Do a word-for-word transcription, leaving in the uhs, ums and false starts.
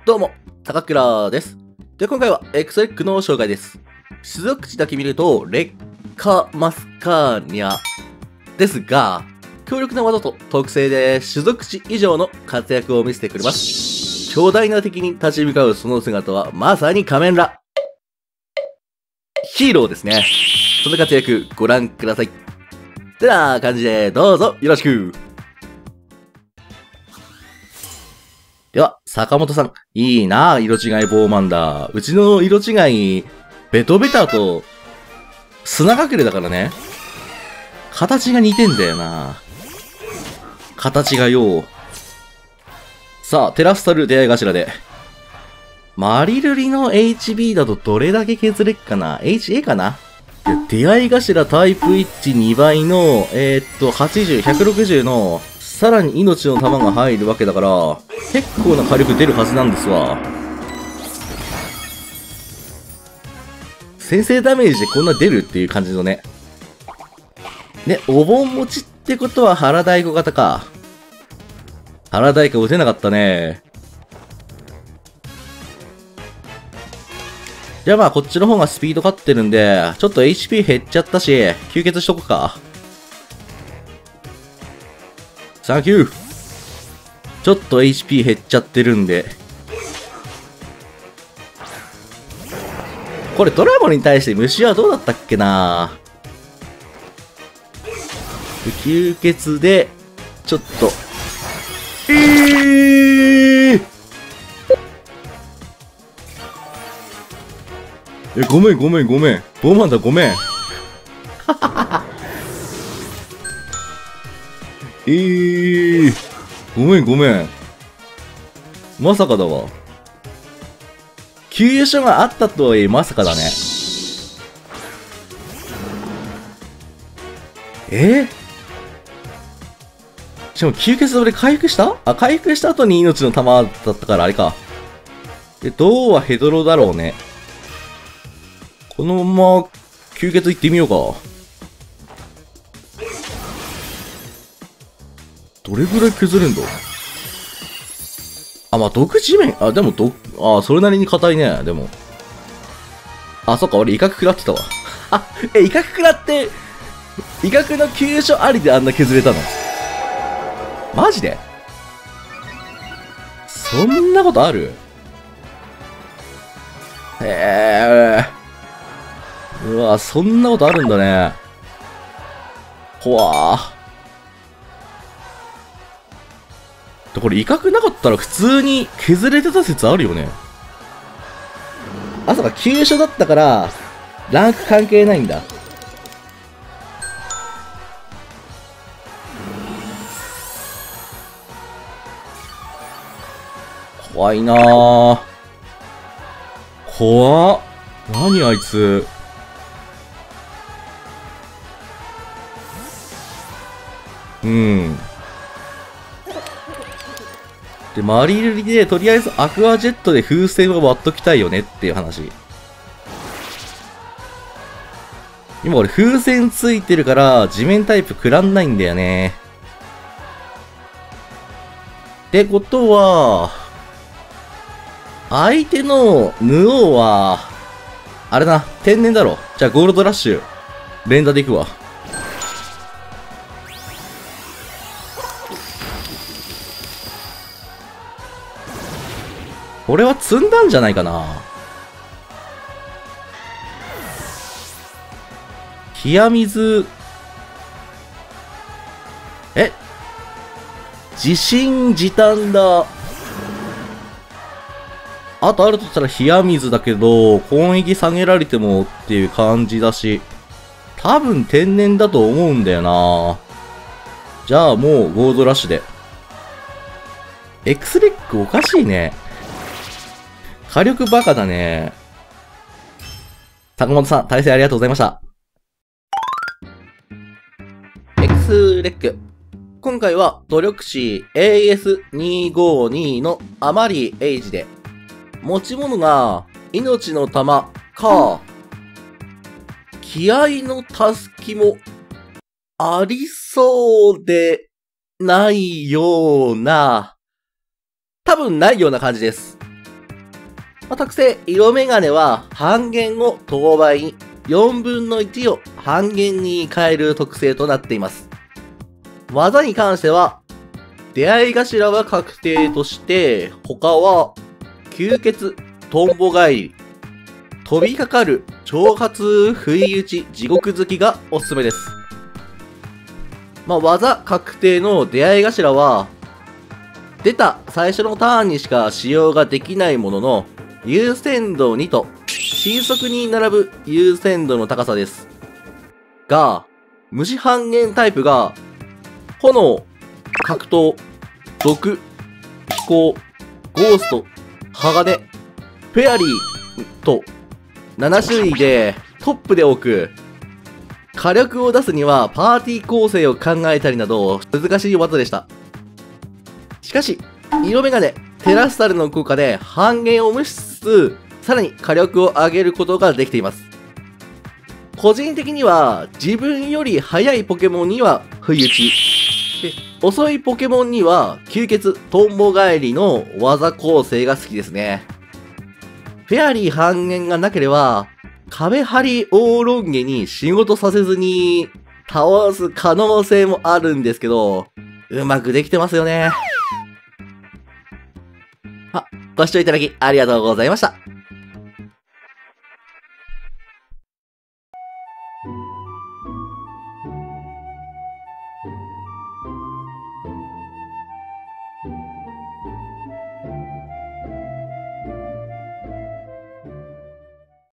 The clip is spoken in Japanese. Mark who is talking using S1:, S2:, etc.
S1: どうも、高倉です。で、今回は エクスレックの紹介です。種族値だけ見ると、劣化マスカーニャですが、強力な技と特性で種族値以上の活躍を見せてくれます。強大な敵に立ち向かうその姿は、まさに仮面ラヒーローですね。その活躍、ご覧ください。てな感じで、どうぞよろしく。では、坂本さん。いいなぁ、色違いボーマンダー。うちの色違い、ベトベタと、砂隠れだからね。形が似てんだよな。形がよ。さあ、テラスタル出会い頭で。マリルリの エイチビー だとどれだけ削れっかな？ エイチエー かな？出会い頭タイプいちにばいの、えー、っと、はちじゅう、ひゃくろくじゅうの、さらに命の玉が入るわけだから、結構な火力出るはずなんですわ。先制ダメージでこんな出るっていう感じのね。ね、お盆持ちってことは腹太鼓型か。腹太鼓打てなかったね。じゃあまあこっちの方がスピード勝ってるんで、ちょっと エイチピー 減っちゃったし、吸血しとこうか。サンキュー。ちょっと エイチピー 減っちゃってるんで。これドラゴンに対して虫はどうだったっけな？吸血で、ちょっと。えーえ、ごめんごめんごめん。ボーマンだごめん。えー、ごめんごめん。まさかだわ。給油所があったとはいえまさかだね。えー、しかも吸血で俺回復した？あ、回復した後に命の玉だったからあれか。で、銅はヘドロだろうね。このまま吸血行ってみようか。どれぐらい削るんだ？あ、まあ、毒地面、あ、でも毒、あ、それなりに硬いね、でも。あ、そっか、俺威嚇食らってたわ。あ、え、威嚇食らって、威嚇の急所ありであんな削れたの？マジで？そんなことある？へえ。うわ、そんなことあるんだね。ほわー。これ威嚇なかったら普通に削れてた説あるよね。あ、そうか、急所だったから、ランク関係ないんだ。怖いなぁ。怖っ。何あいつ。うん。で、マリルリで、とりあえずアクアジェットで風船を割っときたいよねっていう話。今俺風船ついてるから、地面タイプ食らんないんだよね。ってことは、相手のヌオーは、あれな、天然だろ。じゃあゴールドラッシュ、連打でいくわ。俺は積んだんじゃないかな。冷や水。え？自信自短だ。あとあるとしたら冷や水だけど、攻撃下げられてもっていう感じだし、多分天然だと思うんだよな。じゃあもうゴールドラッシュで。エクスレックおかしいね。火力バカだね。坂本さん、対戦ありがとうございました。エクスレック。今回は努力値 エーエスにひゃくごじゅうに のアマリーエイジで、持ち物が命の玉か、気合のたすきもありそうでないような、多分ないような感じです。 まあ、特性、色眼鏡は半減を当倍に、よんぶんのいちを半減に変える特性となっています。技に関しては、出会い頭は確定として、他は、吸血、トンボ返り、飛びかかる、挑発、不意打ち、地獄好きがおすすめです。まあ、技確定の出会い頭は、出た最初のターンにしか使用ができないものの、優先度にと、新速に並ぶ優先度の高さです。が、虫半減タイプが、炎、格闘、毒、飛行、ゴースト、鋼、フェアリーとなな種類でトップで多く、火力を出すにはパーティー構成を考えたりなど難しい技でした。しかし、色眼鏡、テラスタルの効果で半減を無視しつつ、さらに火力を上げることができています。個人的には自分より速いポケモンには不意打ち、で遅いポケモンには吸血、トンボ返りの技構成が好きですね。フェアリー半減がなければ、壁張りオーロンゲに仕事させずに倒す可能性もあるんですけど、うまくできてますよね。あ、ご視聴いただきありがとうございました。